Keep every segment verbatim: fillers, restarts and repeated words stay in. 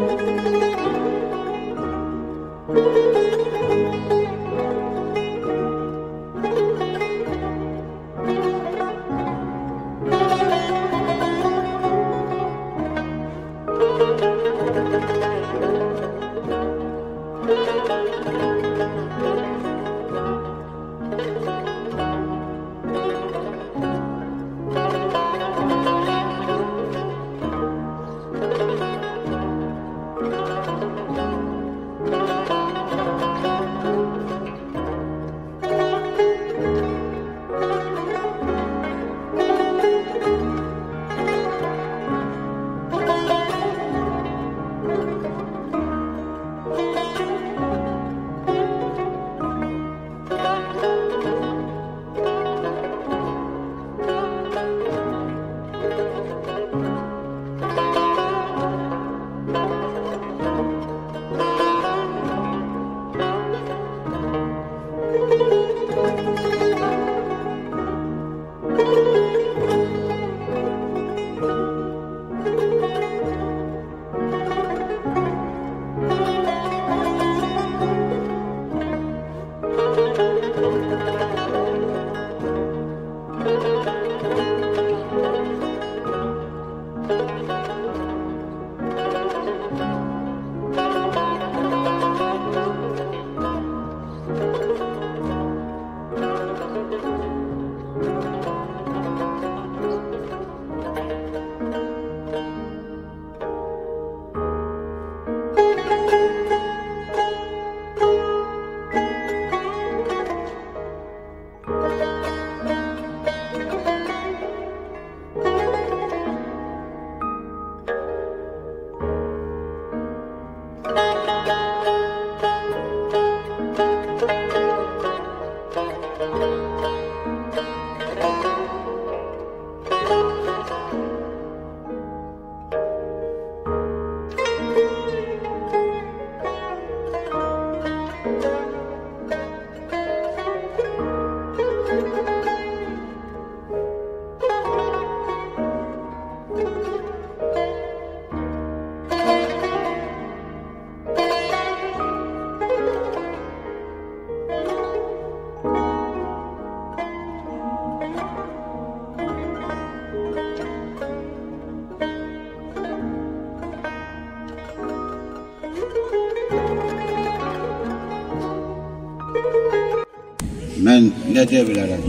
Mən nə deyə bilərəm?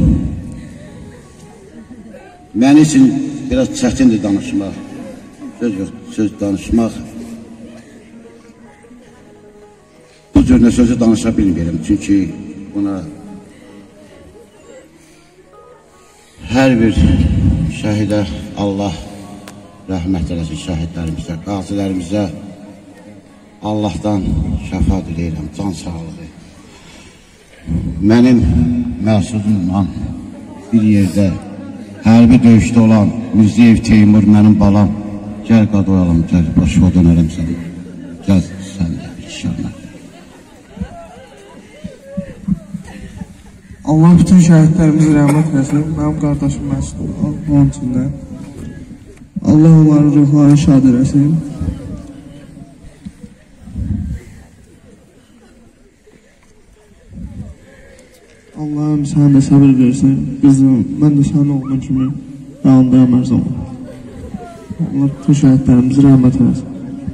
Mən üçün biraz çətindir danışmaq, söz yox, söz danışmaq. Bu cür nə sözü danışa bilmirəm, çünki buna hər bir şəhidə Allah rəhmət eləsin, şəhidlərimizə, qazilərimizə Allahdan şəfa diləyirəm, can sağlığı. Mənim məsudumla bir yerdə hərbi döyüşdə olan Müzəyev Teymur mənim balam, gəl qadı oyalam, gəl, başıma dönərəm səni, gəl sən də inşallah. Allah bütün şəhidlərimizə rəhmət eləsin, mənim qardaşım Məsud, onun içində. Allah onların ruhlarını şad eləsin. Allah'ım sana da sabır versin. Bizim, ben de sana olduğum kimi yanındayım her zaman. Allah bütün şəhidlərimizi rəhmət eləsin.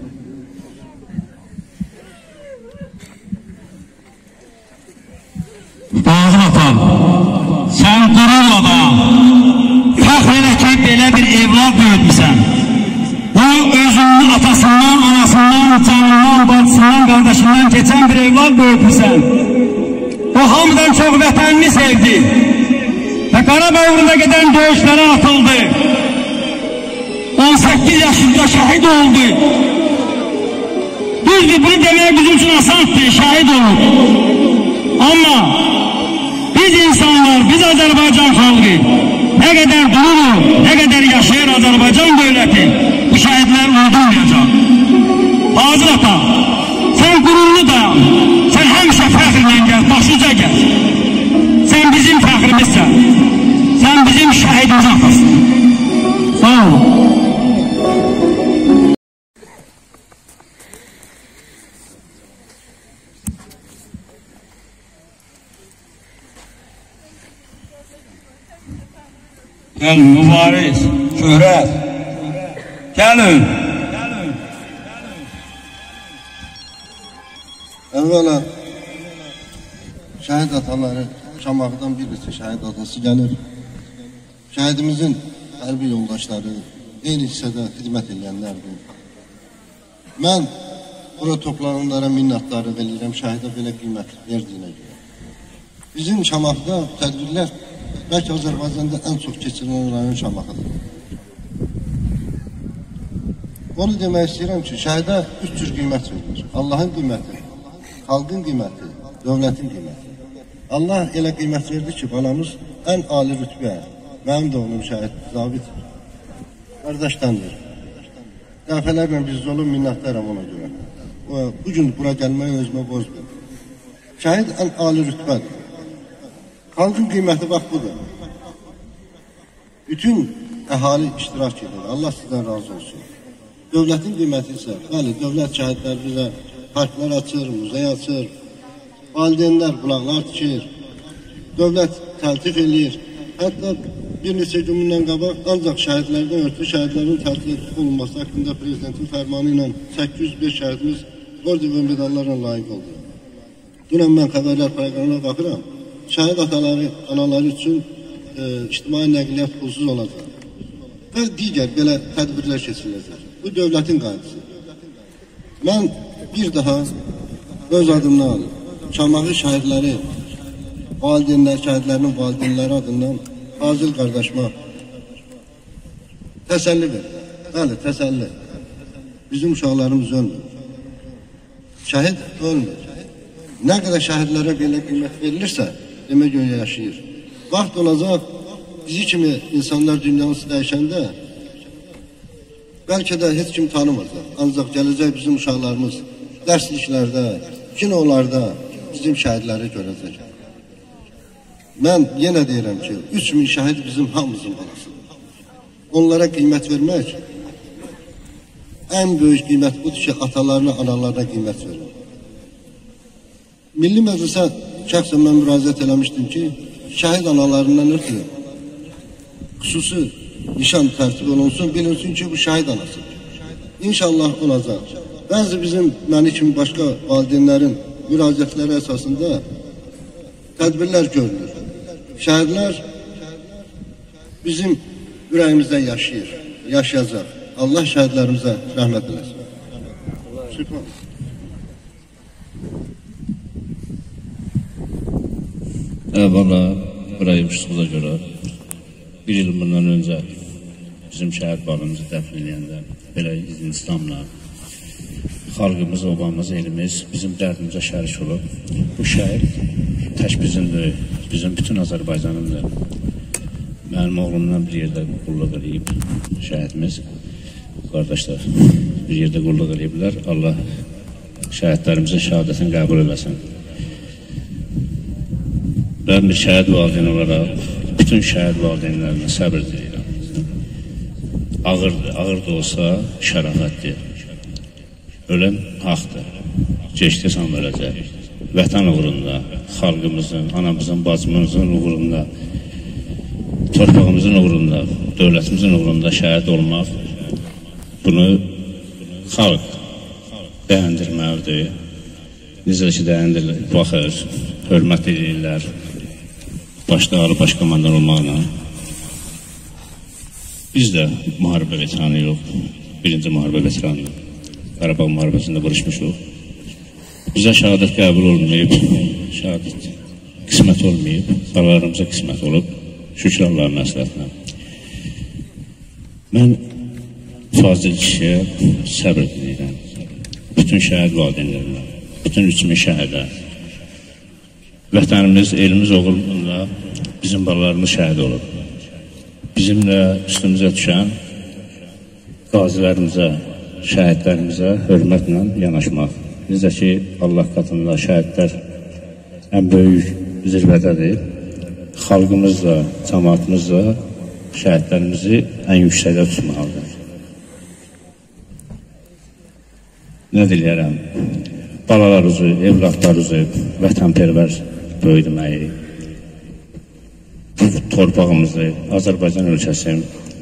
Bağlı atam, sen gururla da fəxr elə ki, belə bir evlad böyütmüsən. O özünün atasından, anasından, canından, bacısından, qardaşından keçən bir evlad böyütmüsən. O hamıdan çox vətənini sevdi və Qarabağ uğrunda gedən döyüşlərə atıldı. on səkkiz yaşında şəhid oldu. Düzdür, bunu demək bizim üçün asandır, şəhid olur. Amma biz insanlar, biz Azərbaycan xalqı nə qədər durur, nə qədər yaşayır Azərbaycan dövləti, bu şəhidlər unudulmayacaq. Hazır ata, sən qürurlu dayan, sən həmişə fəxrlə gəl, başlıca gəl. Sən bizim fəxrimizsən, sən bizim şəhidimiz atasın. Sağ olun. Gəlin, mübariz, şöhrət. Gəlin. Əvvəla şəhid ataları, Şamağıdan bir neçə şəhid atası gəlir. Şəhidimizin hərbi yoldaşları, eyni hissədə xidmət edənlərdir. Mən bura toplananlara minnətdarlıq edirəm, şəhidə belə qiymət verdiyinə görə. Bizim Şamağda tədbirlər bəlkə Azərbaycanda ən çox keçirilən rayon Şamağıdır. Onu demək istəyirəm ki, şəhidə üç cür qiymət verilir. Allahın qiyməti, xalqın qiyməti, dövlətin qiyməti. Allah elə qiymət verdi ki, balamız ən ali rütbə, mənim də onun şəhid, zabit, qardaşdandır. Dəfələrlə biz olun, minnətlərim ona görə. Bugün bura gəlməyi özümə borc verir. Şəhid ən ali rütbədir. Xalqın qiyməti bax budur. Bütün əhali iştirak edir. Allah sizdən razı olsun. Dövlətin qiyməti isə, bəli, dövlət şəhidlər bizə parklar açır, muzey açır, valideynlər bulaqlar tikir, dövlət təltif edir. Hətta bir neçə günündən qabaq ancaq şəhidlərdən ötürü şəhidlərin təltif olunması haqqında prezidentin fərmanı ilə səkkiz yüz beş şəhidimiz orden və medallarla layiq oldu. Dünən mən xəbərlər proqramına baxıram. Şəhid ataları, anaları üçün e, ictimai nəqliyyat pulsuz olacaq. Və digər belə tədbirlər keçiriləcək. Bu dövlətin qaydısı. Mən bir daha öz adımdan Şamağı şəhidləri, valideynlər, şəhidlərinin valideynləri adından Fazil qardaşıma təsəlli verir. Bəli, təsəlli. Bizim uşaqlarımız ölmür. Şəhid ölmür. Nə qədər şəhidlərə belə qiymət verilirsə, demək görə yaşayır. Vaxt olacaq, bizi kimi insanlar dünyası dəyişəndə bəlkə də heç kim tanımayacaq. Ancaq gələcək bizim uşaqlarımız dərsliklərdə, kinolarda bizim şəhidləri görəcək. Mən yenə deyirəm ki, üç min şəhid bizim hamımızın balasıdır. Onlara qiymət vermək ən böyük qiymət budur ki, atalarına, analarına qiymət verir. Milli Məclisə şəxsən mən müraciət eləmişdim ki, şəhid analarından ötürü xüsusi nişan tərtib olunsun, bilinsin ki, bu şəhid anasıdır. İnşallah olacaq. Bəzi bizim, məni kimi başqa valideynlərin müraciətləri əsasında tədbirlər görülür. Şəhidlər bizim ürəyimizdə yaşayır, yaşayacaq. Allah şəhidlərimizə rəhmət eləsin. Sübhan. Əvvəla buraya uçduğuza görə bir il bundan öncə bizim şəhid balımızı dəfn edəndə belə izinizamla xalqımız, obamız, elimiz bizim dərdimizə şərik olub. Bu şəhid tək bizimdir, bizim bütün Azərbaycanındır. Mənim oğlumdan bir yerdə qulluq edib şəhidimiz, qardaşlar bir yerdə qulluq ediblər. Allah şəhidlərimizin şəhadətini qəbul eləsin. Ben bir şəhid valideyn olaraq bütün şəhid valideynlərinə səbir diləyirəm. Ağırdır, ağır da olsa şərafətdir. Ölən haqdır, geçdi san öləcək. Vətən uğrunda, xalqımızın, anamızın, bacımızın uğrunda, torpağımızın uğrunda, dövlətimizin uğrunda şəhid olmaq, bunu xalq dəyəndirməlidir. Necə ki dəyəndirir, baxır, hörmət edirlər. Başda ağır baş komandan olmaqla. Biz də müharibə veteranıyıq, birinci müharibə veteranıyıq. Qarabağ müharibəsində vuruşmuşuq. Bizə şəhadət qəbul olmayıb, şəhadət qismət olmayıb, xalqlarımıza qismət olub, şükür Allah'ın məsləhətinə. Mən Fazil kişiyə səbr edirəm. Bütün şəhid valideynlərinə, bütün üç min şəhidə, vətənimiz, elimiz uğrunda bizim balalarımız şəhid olub. Bizimlə üstümüzə düşən qazilərimizə, şəhidlərimizə hörmətlə yanaşmaq. Necə ki, Allah qatında şəhidlər ən böyük zirvədədir. Xalqımız da, cəmaatımız da şəhidlərimizi ən yüksəkdə tutmalıdır. Nə diləyərəm? Balalarımızı, evlatlarımızı vətənpərvər böyüdməyi, bu torpağımızı, Azərbaycan ölkəsini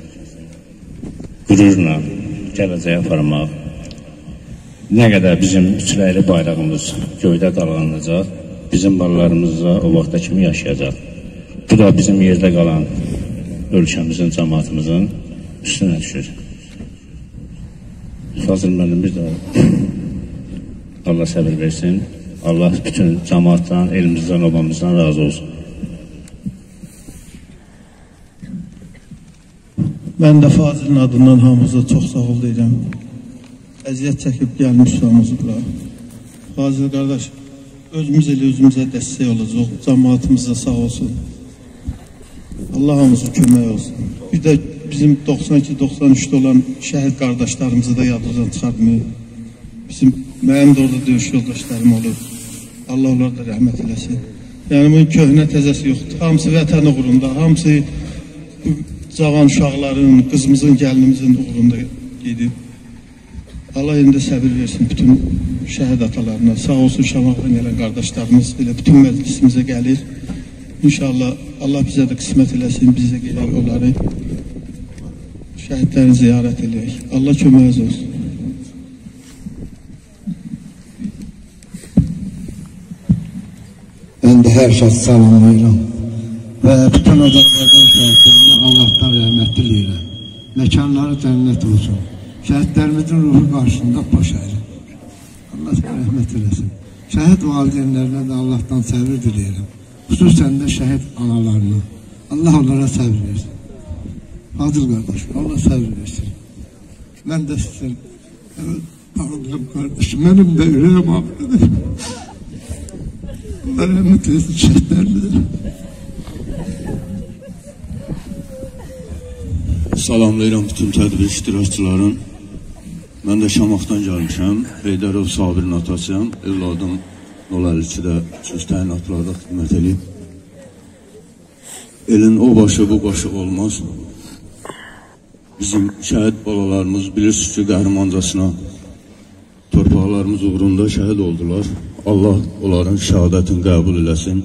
qürurla gələcəyə aparmaq, nə qədər bizim üçrəyli bayrağımız göydə dalğanacaq, bizim balalarımız da o vaxta kimi yaşayacaq. Bu da bizim yerdə qalan ölkəmizin, cəmaatımızın üstünə düşür. Fazıl müəllim bir də Allah səbir versin. Allah bütün cəmaatdan, elimizdən, obamızdan razı olsun. Mən də Fazilin adından hamımıza çox sağ ol deyirəm. Əziyyət çəkib gəlmiş hamımızı bura. Fazil qardaş, özümüz elə özümüzə dəstək olacaq. Cəmaatımız da sağ olsun. Allah hamımıza kömək olsun. Bir də bizim doxsan iki doxsan üçdə olan şəhid qardaşlarımızı da yadımızdan çıxartmayın. Bizim, mənim də orada döyüş yoldaşlarım olur. Allah onlar da rəhmət eləsin. Yəni bunun köhnə təzəsi yoxdur. Hamısı vətən uğrunda, hamısı cavan uşaqların, qızımızın, gəlinimizin uğrunda gedib. Allah elində səbir versin bütün şəhid atalarına. Sağ olsun Şamaqdan gələn qardaşlarımız elə bütün məclisimizə gəlir. İnşallah Allah bizə də qismət eləsin, bizə gələk onları şəhidlərini ziyarət eləyək. Allah köməyiniz olsun. Ben de her şey salamlayıram ve bütün Azərbaycan şəhidlərinə Allah'tan rəhmət diləyirəm. Mekanları cənnət olsun. Şəhidlərimizin ruhu qarşısında baş əyir. Allah rəhmət eləsin. Şəhid valideynlərinə də Allah'tan səbir diləyirəm. Xüsusən də şəhid analarına. Allah onlara səbir versin. Fazıl qardaş, Allah səbir versin. Mən də sizin bağlıyım qardaşım. Mənim də ürəyim ağrıdır. Allah rəhmət eləsin şəhidlərimizə. Salamlayıram bütün tədbir iştirakçıların. Mən də Şamaqdan gəlmişəm. Heydərov Sabirin atasıyam. Evladım nol əlli ikidə üç təyinatlarda xidmət edib. Elin o başı bu başı olmaz. Bizim şəhid balalarımız bilirsiniz ki, qəhrəmancasına torpaqlarımız uğrunda şəhid oldular. Allah onların şəhadətini qəbul eləsin.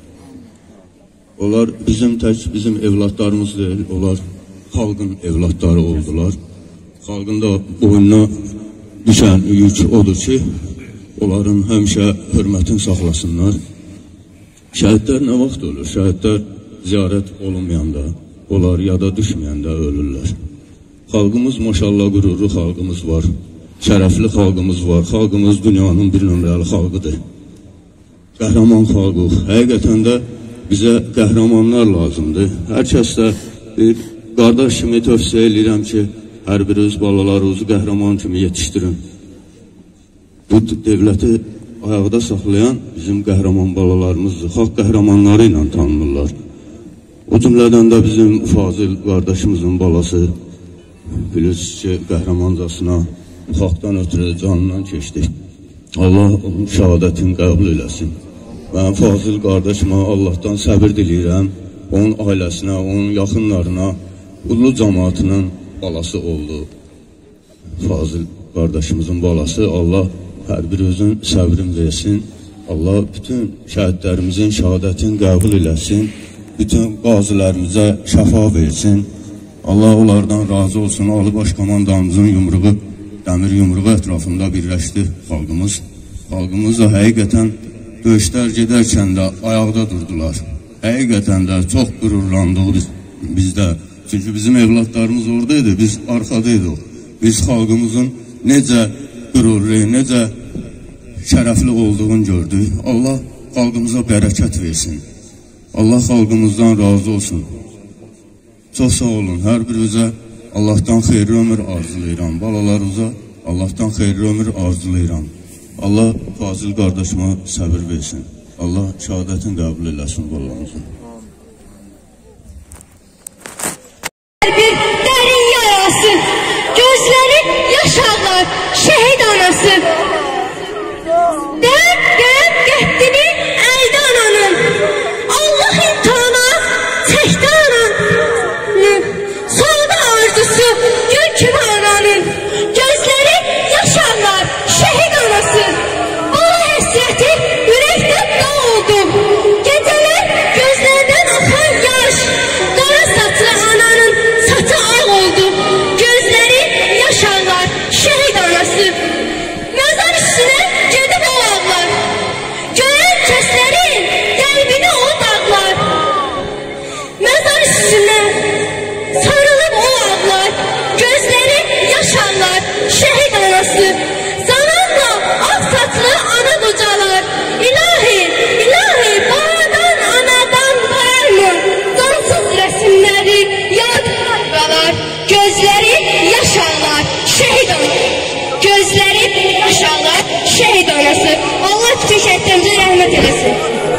Onlar bizim tək, bizim evlatlarımız deyil, onlar xalqın evlatları oldular. Xalqın da boynuna düşən yük odur ki, onların həmişə hörmətini saxlasınlar. Şəhidlər nə vaxt ölür? Şəhidlər ziyarət olunmayanda, onlar yada düşməyəndə ölürlər. Xalqımız maşallah qürurlu xalqımız var, şərəfli xalqımız var, xalqımız dünyanın bir nömrəli xalqıdır. Qəhrəman xalqıq, həqiqətən də bizə qəhrəmanlar lazımdır. Hər kəs də bir qardaş kimi tövsiyə edirəm ki, hər bir öz balalarınızı qəhrəman kimi yetişdirin. Bu devləti ayaqda saxlayan bizim qəhrəman balalarımızdır. Xalq qəhrəmanları ilə tanınırlar. O cümlədən də bizim Fazil qardaşımızın balası bilirsiniz ki, qəhrəmancasına xalqdan ötürü canından keçdi. Allah onun şəhadətini qəbul eləsin. Mən Fazil qardaşıma Allah'tan səbir diləyirəm. Onun ailəsinə, onun yaxınlarına, ulu cəmaatının balası oldu. Fazil qardaşımızın balası. Allah hər bir özün səbrin versin. Allah bütün şəhidlərimizin şəhadətini qəbul eləsin. Bütün qazilərimizə şəfa versin. Allah onlardan razı olsun. Ali Baş Komandamızın yumruğu, dəmir yumruğu ətrafında birləşdi xalqımız. Xalqımız da həqiqətən döyüşlər gedərkən də ayaqda durdular. Həqiqətən də çox qürurlandıq biz, bizdə. Çünki bizim evlatlarımız oradaydı, biz arxadaydıq. Biz xalqımızın necə qürurlu, necə şərəfli olduğunu gördük. Allah xalqımıza bərəkət versin. Allah xalqımızdan razı olsun. Çox sağ olun. Hər birinizə Allah'tan xeyirli ömür arzulayıram. Balalarınıza Allah'tan xeyirli ömür arzulayıram. Allah Fazil qardaşıma səbir versin. Allah şəhadətini qəbul eləsin balalarınızın. Bir dərin yarası, gözləri yaşarlar şəhid anası. Dərd qəm qəddini əldə ananın, Allah imtihana çəkdi ananın. Solda arzusu gül kimi ananın, gözləri yaşarlar şəhid anası. Bala həsrəti ürəkdən dağ oldu, gecələr gözləri şehit anası. Allah bütün şehitlerimize rahmet eylesin.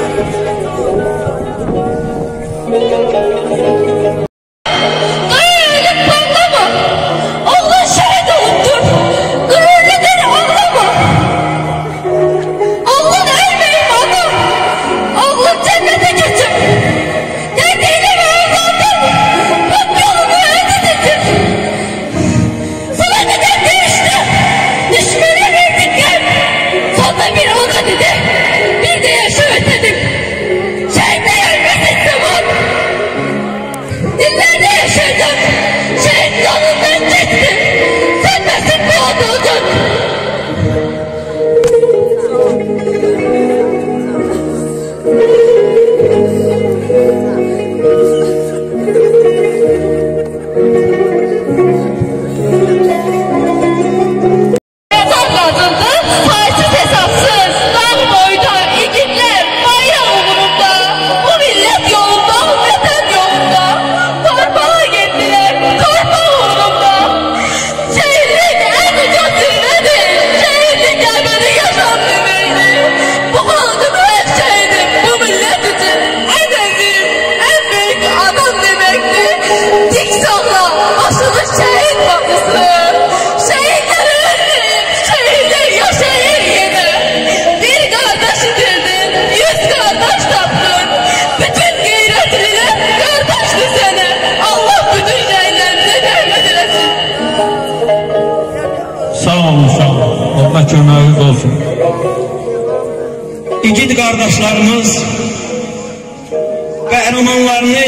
Köməyiniz olsun. İgid qardaşlarımız qəhrəmanlarını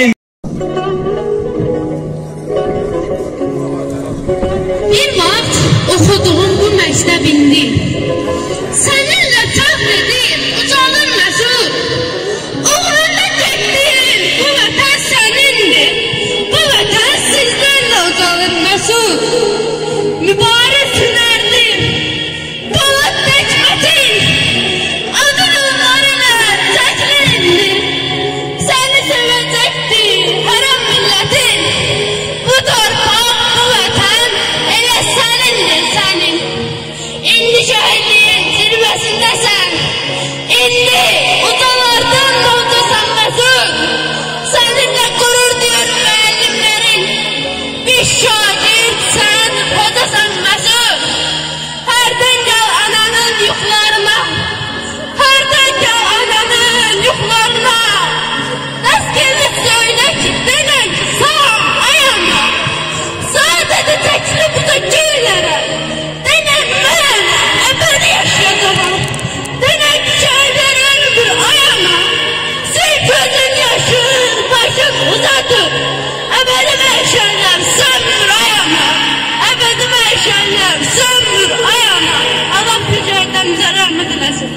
bir vaxt oxuduğum bu məktəbindi. Səninlə fəxr edib ucalır məsud. Uğrunda getdin, bu vətən sənindir. Bu vətən sizlərlə ucalır məsud. Mübarək hünərdir. Polat Nəcmətin adın onlarına çəkilindi. Səni sevəcəkdir hər an millətin. Bu torpaq, bu vətən elə sənindir sənin. İndi şəhidliyin zirvəsindəsən. İndi ucalardan olcasan məsud. Səninlə qürur duyur müəllimlərin. Bir şagird sən hocasan məsud. Hərdən gəl ananın yuxlarına. Hərdən gəl ananın yuxlarına. Əskeri söylə ki, denən ki, sağ ayağına. Sadəcə təkli bu da güllərə. Denən mən əbədi yaşayacağım. Denən ki, şəhidlərin bir ayağına. Sil gözün yaşın, başın uzadır. Əbədi məşəllər sömür ayağına. Əbədi məşəllər sömür ayağına. Allah gücərdən bizə rəhmət eləsin.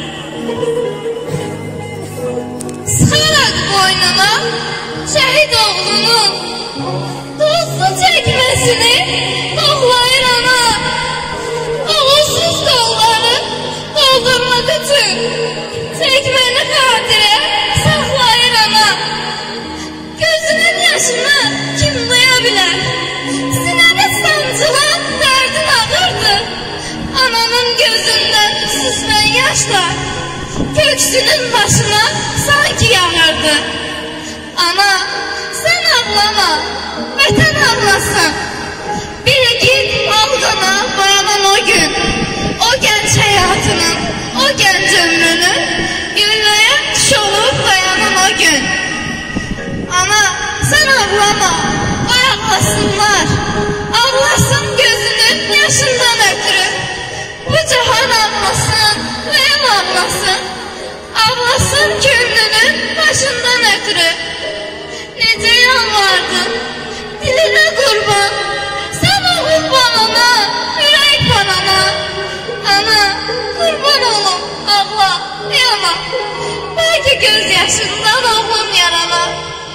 Sıxaraq boynuna şəhid oğlunun dostu çəkməsini doğlayır ana. Oğulsuz qolları doldurmaq üçün çəkməni xatirə saxlayır ana. Gözünün yaşını kim duya bilər? Sinədə sancılan dərdin ağırdı. Ananın gözündən süzülən yaşlar köksünün başına sanki yağırdı. Ana, sən ağlama, vətən ağlasın. Bir git alqana bayanan o gün, o gənc həyatının, o gənc ömrünün gülləyə tuş olub dayanan o gün. Ana, sən ağlama, qoy ağlasınlar. Ağlasın gözünün yaşından ötürü. Bu cahan ağlasın, mühüm ağlasın. Ağlasın könlünün başından ötürü. Necə yalvardın, dilinə qurban. Sən oğul banana, ürək banana. Ana, qurban olum, ağla, yana. Belki göz yaşından oğlum yarana.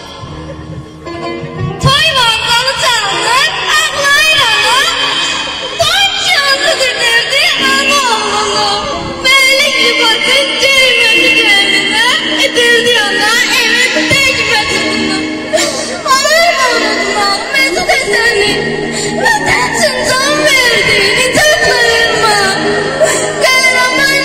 Toy vandalı çalınır, ağlayır ana. Toy canlıdır derdi ana oğlunu. Beylik libatın düğmesi düğümüne edildi ona evin tekbetini. Alır oğluna mesut eseni. Vətən üçün can verdiğini çatlayırma. Qəhrəman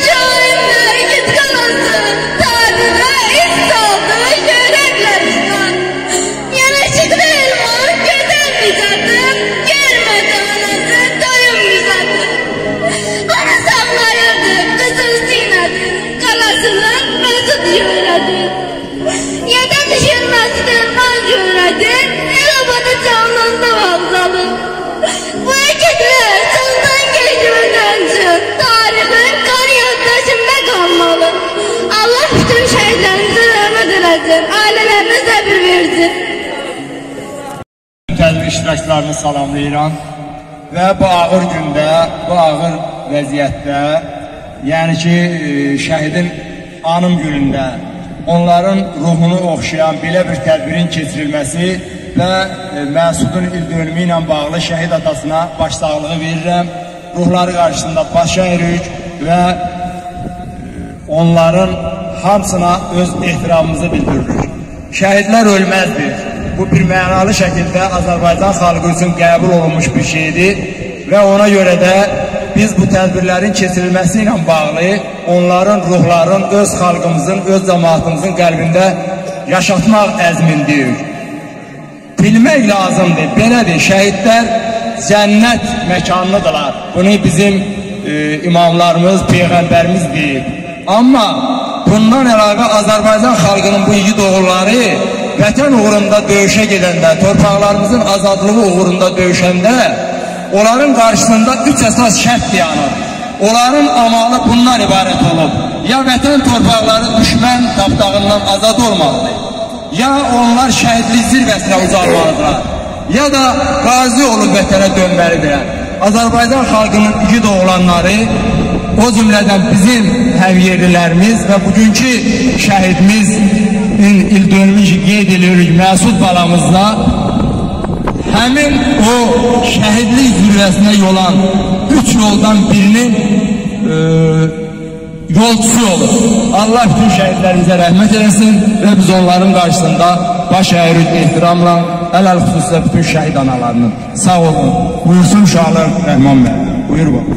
iştirakçılarını salamlayıram və bu ağır gündə, bu ağır vəziyyətdə, yəni ki, şəhidin anım günündə onların ruhunu oxşayan belə bir tədbirin keçirilməsi və Məsudun ildönümü ilə bağlı şəhid atasına başsağlığı verirəm. Ruhları qarşısında baş əyirik və onların hamısına öz ehtiramımızı bildiririk. Şəhidlər ölməzdir. Bu bir mənalı şəkildə Azərbaycan xalqı üçün qəbul olunmuş bir şeydir və ona görə də biz bu tədbirlərin keçirilməsi ilə bağlı onların ruhların öz xalqımızın, öz cəmaatımızın qəlbində yaşatmaq əzmindir. Bilmək lazımdır, belədir, şəhidlər cənnət məkanlıdırlar. Bunu bizim e, imamlarımız, peyğəmbərimiz deyir. Amma bundan əlavə Azərbaycan xalqının bu igid oğulları vətən uğrunda döyüşə gedəndə, torpaqlarımızın azadlığı uğrunda döyüşəndə onların qarşısında üç əsas şərt dayanır. Onların amalı bundan ibarət olub. Ya vətən torpaqları düşmən tapdağından azad olmalıdır, ya onlar şəhidlik zirvəsinə ucalmalıdırlar, ya da qazi olub vətənə dönməlidirlər. Azərbaycan xalqının igid oğlanları, o cümlədən bizim həmyerlilərimiz və bugünkü şəhidimizin ildönümü qeyd edirik Məsud balamızla, həmin o şəhidlik zirvəsinə yolan üç yoldan birinin e, yolcusu olur. Allah bütün şəhidlərimizə rəhmət eləsin və biz onların qarşısında baş əyirik ehtiramla, ələl xüsusilə bütün şəhid analarının. Sağ olun. Buyursun Şahlar Rəhman bəy. Buyur bax.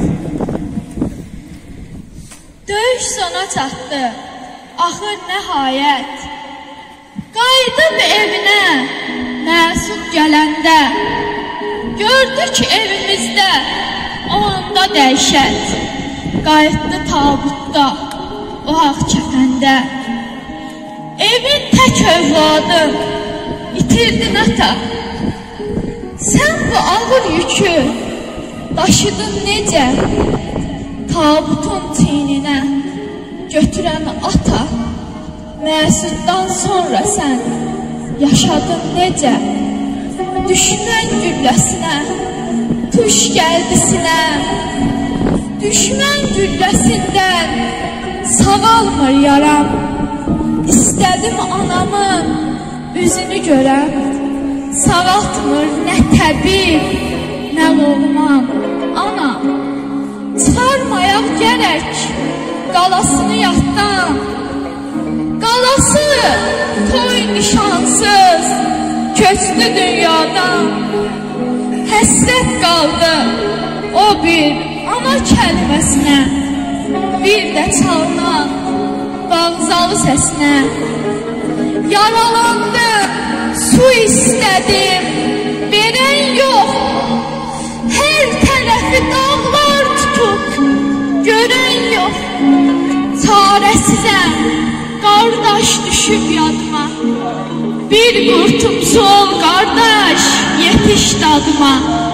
Döyüş sona çatdı. Axır nəhayət. Qayıdıb evinə Məsud gələndə, gördü ki evimizdə o anda dəhşət. Qayıtdı tabutda, o ağ kəfəndə. Evin tək övladı, itirdin ata. Sən bu ağır yükü daşıdın necə? Tabutun çiyninə götürən ata. Məsuddan sonra sən yaşadın necə? Düşmən gülləsinə tuş gəldi sinəm. Düşmən gülləsindən sağalmır yaram. İstədim anamın üzünü görəm. Sağaltmır nə təbib, nə loğman. Ana, çıxarmayaq gərək qalasını yaddan. Qalası toy nişansız köçdü dünyadan. Həsrət qaldı o bir ana kəlməsinə, bir də çalınan bağzalı səsinə. Yaralandım, su istədim, verən yox. Hər tərəfi dağlar tutub, görən yox. Çarəsizəm, qardaş düşüb yadıma. Bir qurtum su ol qardaş, yetiş dadıma.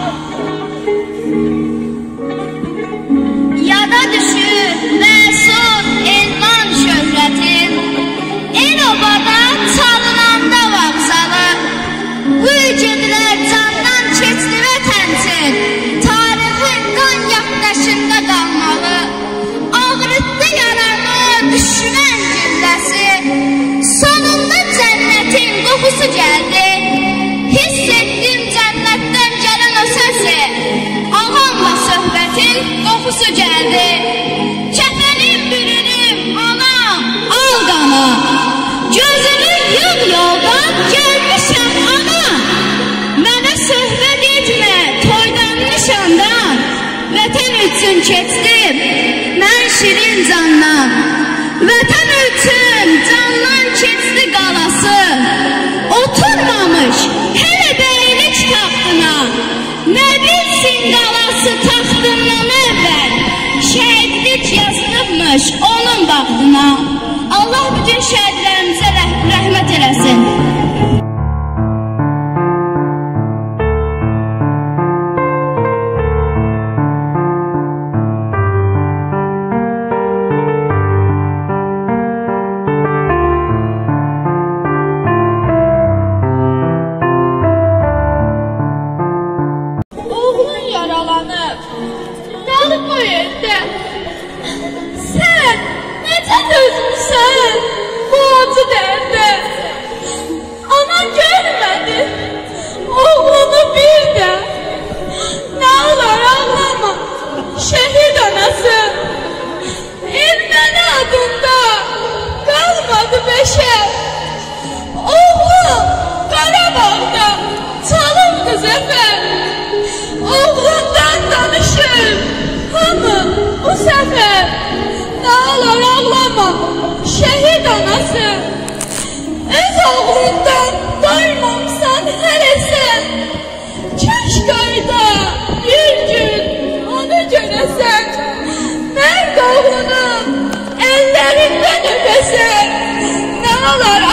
Yada düşür Məsud elman şöhrətin, el obada çalınanda vağzalı. Bu ülkədilər candan keçdi vətənsin, tarixin qan yaqdaşında qalmalı. Ağrıtdı yaramı düşmən gülləsi, sonunda cənnətin qoxusu gəldi. Hiss etdim cənnətdən gələn o səsi, ağamla söhbətin qoxusu gəldi. Kəfənim bürünüm anam, al qana, gözünü yığ yoldan gəlmişəm ana. Mənə söhbət etmə toydan nişandan, vətən üçün keçdim mən şirin candan. Vətən üçün candan keçdi qalası, oturmamış hələ bəylik taxtına. Nə bilsin qalası taxtından əvvəl, şəhidlik yazılıbmış onun baxtına. Allah bütün şəhidlərimizə rəh rəhmət eləsin. sen bu acı derde. Ana görmedi oğlunu bir de. Ne olur ağlama şehit anası. Ermeni adında kalmadı beşer. Oğlum Qarabağda çalındı zəfər. Oğlundan danışır hamı bu səfər. Ne olur ağlama şehit anası. Öz oğlundan doymamsan hele sen. Kaş qayda bir gün onu görəsən. Mərd oğlunu ellerinden öpəsən. Ne olur